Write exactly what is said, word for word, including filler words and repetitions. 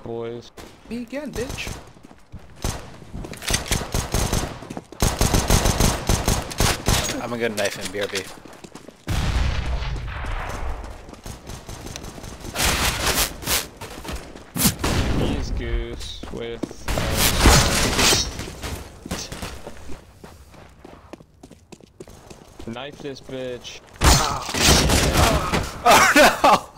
boys. Me again, bitch. I'm gonna knife him, B R B. He's Goose with... Uh, knife this bitch. Oh no!